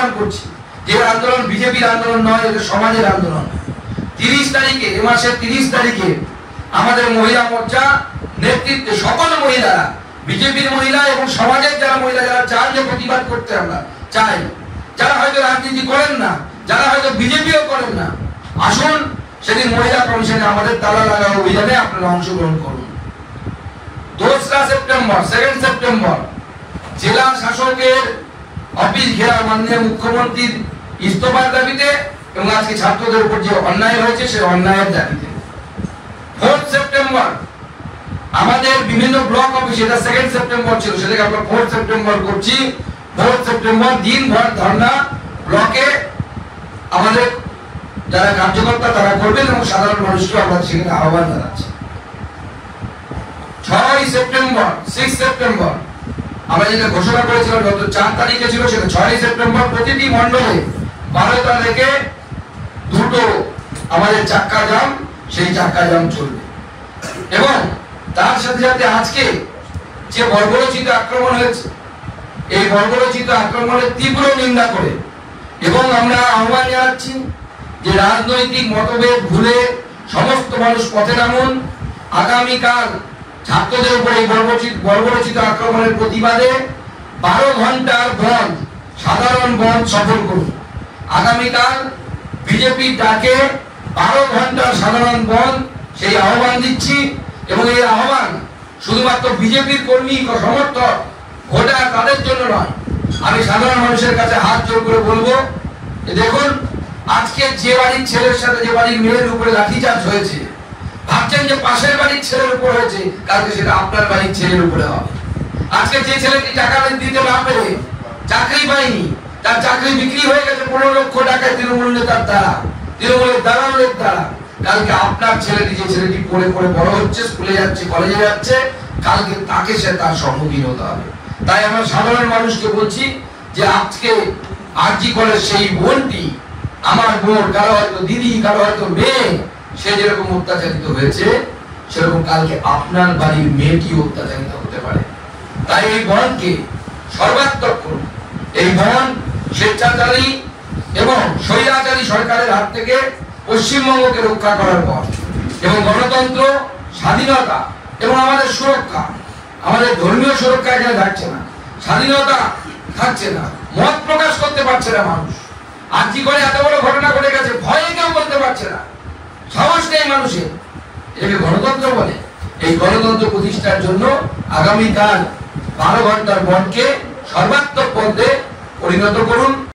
প্রমাণ করছি যে আন্দোলন বিজেপির আন্দোলন নয়, এটা সমাজের আন্দোলন। 30 তারিখে, এ মাসের 30 তারিখে আমাদের মহিলা মোর্চা নেতৃত্বে সকল মহিলারা, বিজেপির মহিলা এবং সমাজের যারা মহিলা, যারা চান যে প্রতিবাদ করতে আমরা চাই, যারা হয়তো রাজনীতি করেন না, যারা হয়তো বিজেপিও করেন না, আসুন সেদিন মহিলা কমিশনে আমাদের তালা লাগা অভিযানে আপনারা অংশগ্রহণ করুন। 2রা সেপ্টেম্বর, 2nd সেপ্টেম্বর জেলা শাসকের অফিস ঘেরা মাননীয় মুখ্যমন্ত্রীর ইস্তফার দাবিতে এবং আজকে ছাত্রদের উপর যে অন্যায় হয়েছে সেই অন্যায়ের দাবিতে। 4th সেপ্টেম্বর আমাদের বিভিন্ন ব্লক অফিস, এটা 2nd সেপ্টেম্বর ছিল, সেটাকে আমরা 4th সেপ্টেম্বর করছি। 4th সেপ্টেম্বর দিনভর ধর্ণা ব্লকে আমাদের যারা কার্যকর্তা তারা করবেন এবং সাধারণ মানুষকে আমরা সেখানে আহ্বান জানাচ্ছি। 6 সেপ্টেম্বর, 6 সেপ্টেম্বর আমরা যেটা ঘোষণা করেছিলাম গত 4 তারিখে ছিল, সেটা 6 সেপ্টেম্বর প্রতিটি মণ্ডলে 12টা থেকে 2টো আমাদের চাক্কা জাম, সেই চাক্কা জাম চলবে। এবং তার সাথে সাথে আজকে যে বর্বরোচিত আক্রমণ হয়েছে, এই বর্বরোচিত আক্রমণের তীব্র নিন্দা করে এবং আমরা আহ্বান জানাচ্ছি যে রাজনৈতিক মতভেদ ভুলে সমস্ত মানুষ পথে নামুন। আগামীকাল ছাত্রদের উপর এই বর্বরোচিত আক্রমণের প্রতিবাদে 12 ঘন্টার বন্ধ, সাধারণ বন্ধ সফল করুন। আগামীকাল বিজেপির ডাকে 12 ঘন্টার সাধারণ বন্ধ, সেই আহ্বান দিচ্ছি। এবং এই আহ্বান শুধুমাত্র বিজেপির কর্মী সমর্থক ভোটার তাদের জন্য নয়, আমি সাধারণ মানুষের কাছে হাত জোর করে বলবো যে দেখুন, আজকে যে বাড়ির ছেলের সাথে যে বাড়ির মেয়ের উপরে লাঠিচার্জ হয়েছে, ভাবছেন যে পাশের বাড়ির ছেলের উপর হয়েছে, কালকে সেটা আপনার বাড়ির ছেলের উপরে হবে। আজকে যে ছেলেটি টাকা দিতে না পেরে চাকরি পায়নি, তার চাকরি বিক্রি হয়ে গেছে 15 লক্ষ টাকায় তৃণমূল নেতার দ্বারা, তৃণমূলের দালালের দ্বারা, কালকে আপনার ছেলেটি, যে ছেলেটি পড়ে পড়ে বড় হচ্ছে, স্কুলে যাচ্ছে, কলেজে যাচ্ছে, কালকে তাকে সে তার সম্মুখীন হতে হবে। তাই আমরা সাধারণ মানুষকে বলছি যে আজকে আরজি কলেজ সেই বোনটি, আমার বোন, কারো হয়তো দিদি, কারো হয়তো মেয়ে, সে যেরকম অত্যাচারিত হয়েছে সেরকম কালকে আপনার বাড়ির মেয়েটি অত্যাচারিত হতে পারে। তাই এই বনকে সর্বাত্মক করুন। এই বন স্বেচ্ছাচারী এবং স্বৈরাচারী সরকারের হাত থেকে পশ্চিমবঙ্গকে রক্ষা করার পর এবং গণতন্ত্র, স্বাধীনতা এবং আমাদের সুরক্ষা, আমাদের ধর্মীয় সুরক্ষা এখানে থাকছে না, স্বাধীনতা থাকছে না, মত প্রকাশ করতে পারছে না মানুষ। আজকে করে এত বড় ঘটনা ঘটে গেছে, ভয়ে কেউ বলতে পারছে না, সাহস নেই মানুষের। এটাকে গণতন্ত্র বলে। এই গণতন্ত্র প্রতিষ্ঠার জন্য আগামীকাল 12 ঘন্টার বনকে সর্বাত্মক পথে পরিণত করুন।